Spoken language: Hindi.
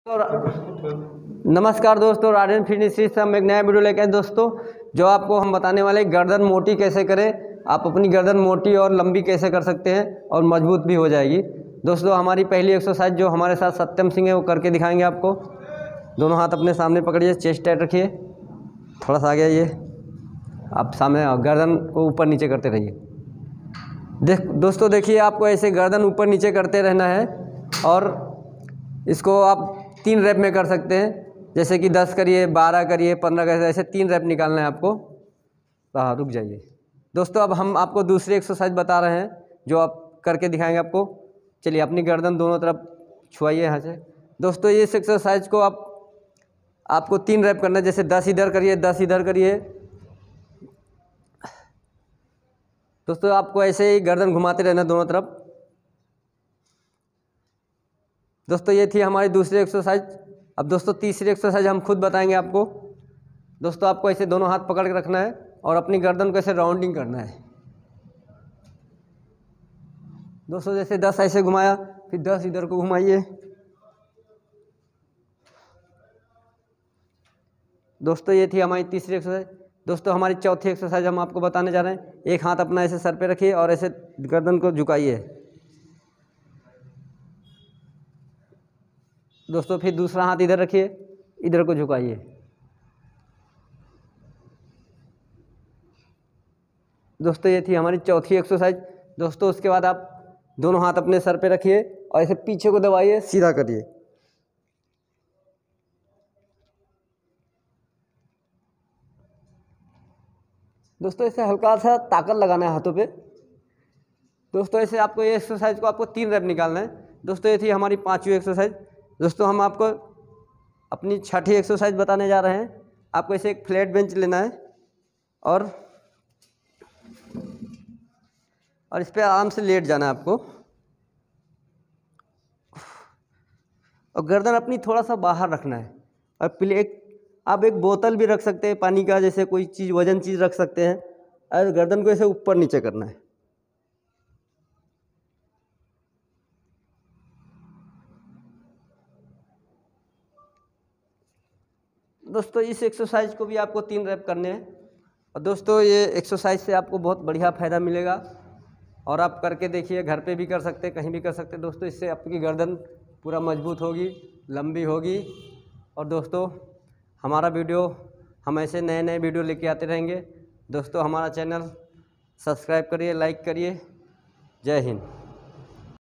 नमस्कार दोस्तों, राजन फिटनेस से हम एक नया वीडियो लेके आए दोस्तों। जो आपको हम बताने वाले गर्दन मोटी कैसे करें, आप अपनी गर्दन मोटी और लंबी कैसे कर सकते हैं और मजबूत भी हो जाएगी। दोस्तों हमारी पहली एक्सरसाइज जो हमारे साथ सत्यम सिंह है वो करके दिखाएंगे आपको। दोनों हाथ अपने सामने पकड़िए, चेस्ट टाइट रखिए, थोड़ा सा आगे आइए, आप सामने गर्दन को ऊपर नीचे करते रहिए। दोस्तों देखिए, आपको ऐसे गर्दन ऊपर नीचे करते रहना है और इसको आप 3 रैप में कर सकते हैं। जैसे कि 10 करिए, 12 करिए, 15 करिए, ऐसे 3 रैप निकालना है आपको। हाँ, रुक जाइए दोस्तों, अब हम आपको दूसरी एक्सरसाइज बता रहे हैं जो आप करके दिखाएंगे आपको। चलिए, अपनी गर्दन दोनों तरफ छुआइए यहाँ से। दोस्तों इस एक्सरसाइज को आपको 3 रैप करना है। जैसे 10 इधर करिए, 10 इधर करिए। दोस्तों आपको ऐसे ही गर्दन घुमाते रहना दोनों तरफ। दोस्तों ये थी हमारी दूसरी एक्सरसाइज। अब दोस्तों तीसरी एक्सरसाइज हम खुद बताएंगे आपको। दोस्तों आपको ऐसे दोनों हाथ पकड़ के रखना है और अपनी गर्दन को ऐसे राउंडिंग करना है। दोस्तों जैसे 10 ऐसे घुमाया, फिर 10 इधर को घुमाइए। दोस्तों ये थी हमारी तीसरी एक्सरसाइज। दोस्तों हमारी चौथी एक्सरसाइज हम आपको बताने जा रहे हैं। एक हाथ अपना ऐसे सर पे रखिए और ऐसे गर्दन को झुकाइए। दोस्तों फिर दूसरा हाथ इधर रखिए, इधर को झुकाइए। दोस्तों ये थी हमारी चौथी एक्सरसाइज। दोस्तों उसके बाद आप दोनों हाथ अपने सर पे रखिए और ऐसे पीछे को दबाइए, सीधा करिए। दोस्तों ऐसे हल्का सा ताकत लगाना है हाथों पे। दोस्तों ऐसे आपको ये एक्सरसाइज को आपको 3 रैप निकालना है। दोस्तों ये थी हमारी 5वीं एक्सरसाइज। दोस्तों हम आपको अपनी छठी एक्सरसाइज बताने जा रहे हैं। आपको ऐसे एक फ्लैट बेंच लेना है और इस पर आराम से लेट जाना है आपको। और गर्दन अपनी थोड़ा सा बाहर रखना है। और प्लेट आप एक बोतल भी रख सकते हैं पानी का, जैसे कोई चीज़ वजन चीज़ रख सकते हैं। और गर्दन को ऐसे ऊपर नीचे करना है। दोस्तों इस एक्सरसाइज को भी आपको 3 रैप करने हैं। और दोस्तों ये एक्सरसाइज से आपको बहुत बढ़िया फ़ायदा मिलेगा और आप करके देखिए, घर पे भी कर सकते हैं, कहीं भी कर सकते हैं। दोस्तों इससे आपकी गर्दन पूरा मजबूत होगी, लंबी होगी। और दोस्तों हमारा वीडियो, हम ऐसे नए नए वीडियो लेके आते रहेंगे। दोस्तों हमारा चैनल सब्सक्राइब करिए, लाइक करिए। जय हिंद।